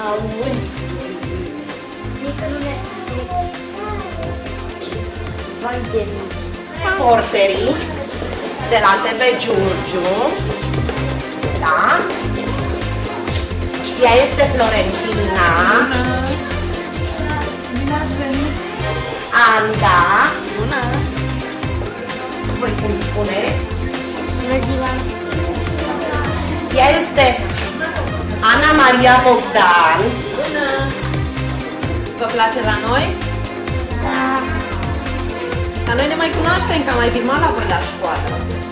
Reporterii de la TV Giurgiu, da? Ea este Florentina. Anda. Bună. Voi cum spuneți? Bună ziua. Ea este Ana Maria Bogdan. Bună. Vă place la noi? Da. Dar noi ne mai cunoaștem, că am mai filmat la voi la școală.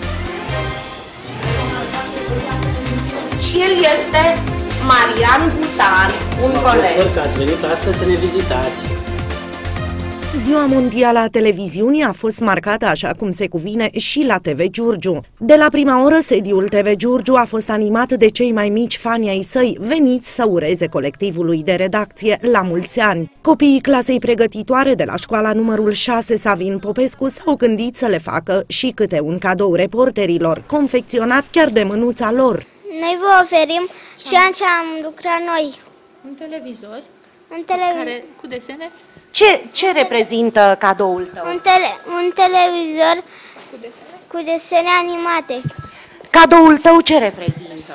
Și el este Marian Butan, un coleg. Sper că ați venit astăzi să ne vizitați. Ziua Mondială a Televiziunii a fost marcată așa cum se cuvine și la TV Giurgiu. De la prima oră, sediul TV Giurgiu a fost animat de cei mai mici fani ai săi, veniți să ureze colectivului de redacție la mulți ani. Copiii clasei pregătitoare de la școala numărul 6 Savin Popescu s-au gândit să le facă și câte un cadou reporterilor, confecționat chiar de mânuța lor. Noi vă oferim ceea ce am lucrat noi. Un televizor Care, cu desene? Ce reprezintă cadoul tău? un televizor cu desene animate. Cadoul tău ce reprezintă?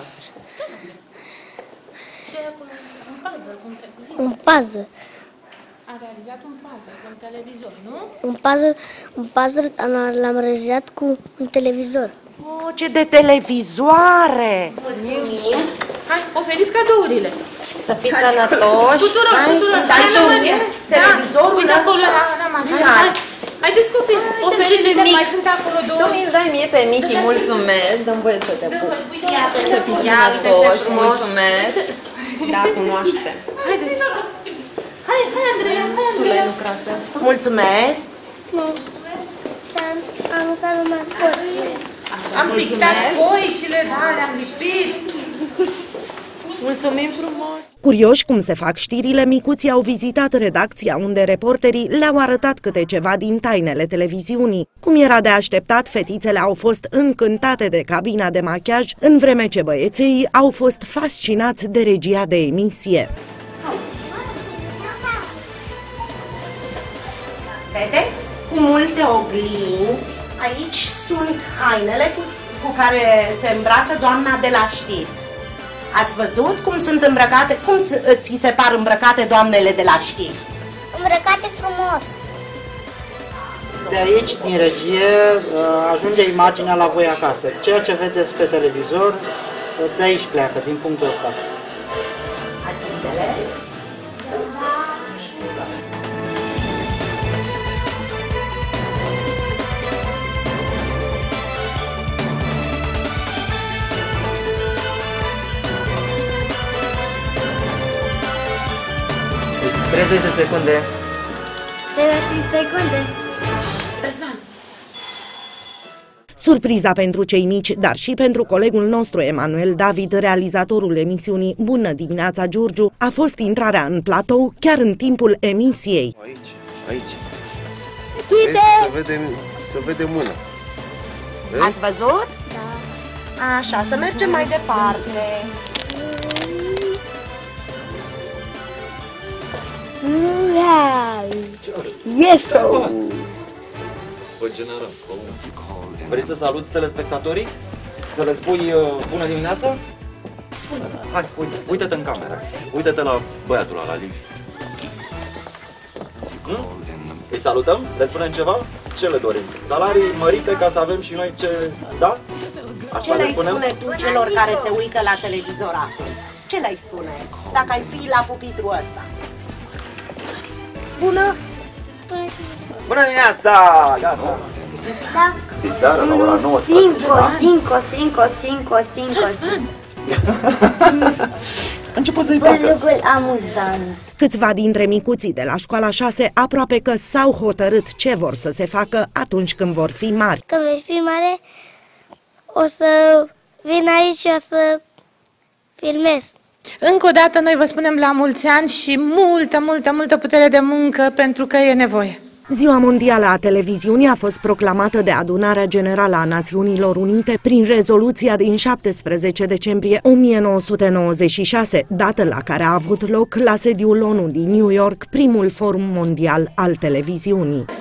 Un puzzle cu un televizor. Un puzzle. A realizat un puzzle cu un televizor, nu? Un puzzle l-am realizat cu un televizor. Oh, ce de televizoare! Mulțumim! Hai, oferiți cadourile. Să fiți sănătoși! Tuturor! Dai tu televizorul Uite acolo, Ana Maria. Haideți copii, oferiți, mai sunt acolo două. Domnul, dai mie pe Michi, mulțumesc, dă-mi voie să te pup. Să fiți sănătoși, mulțumesc. Da, cunoaștem. Haideți. Hai, Andreea, Tu l-ai lucrat pe asta? Mulțumesc! Am lucrat numai scurt. am pictat foicile, da, le-am lipit. Mulțumim frumos! Curioși cum se fac știrile, micuții au vizitat redacția unde reporterii le-au arătat câte ceva din tainele televiziunii. Cum era de așteptat, fetițele au fost încântate de cabina de machiaj, în vreme ce băieței au fost fascinați de regia de emisie. Vedeți? Cu multe oglinzi. Aici sunt hainele cu care se îmbracă doamna de la știri. Ați văzut cum sunt îmbrăcate? Cum ți se par îmbrăcate doamnele de la știri? Îmbrăcate frumos. De aici, din regie, ajunge imaginea la voi acasă. Ceea ce vedeți pe televizor, de aici pleacă, din punctul ăsta. Ați înțeles? Treizeci de secunde. 30 secunde. Surpriza pentru cei mici, dar și pentru colegul nostru Emanuel David, realizatorul emisiunii Bună dimineața Giurgiu, a fost intrarea în platou chiar în timpul emisiei. Aici. Vezi, să vedem mâna. Ați văzut? Da. Așa, să mergem mai departe. Yes! Vrei să saluți telespectatorii? Să le spui bună dimineața? Hai, uite-te în cameră. Uite-te la băiatul ăla, la Livi. Îi salutăm? Le spunem ceva? Ce le dorim? Salarii mărite ca să avem și noi ce... Da? Ce le-ai spune tu celor care se uită la televizor acum? Ce le-ai spune dacă ai fi la pupitru ăsta? Bună! Bună dimineața! Gata! Da. Diseară, la ora 19. A început să-i placă. Lucrul amuzant. Câțiva dintre micuții de la școala 6 aproape că s-au hotărât ce vor să se facă atunci când vor fi mari. Când vei fi mare, o să vin aici și o să filmez. Încă o dată noi vă spunem la mulți ani și multă putere de muncă pentru că e nevoie. Ziua Mondială a Televiziunii a fost proclamată de Adunarea Generală a Națiunilor Unite prin rezoluția din 17 decembrie 1996, dată la care a avut loc la sediul ONU din New York primul forum mondial al televiziunii.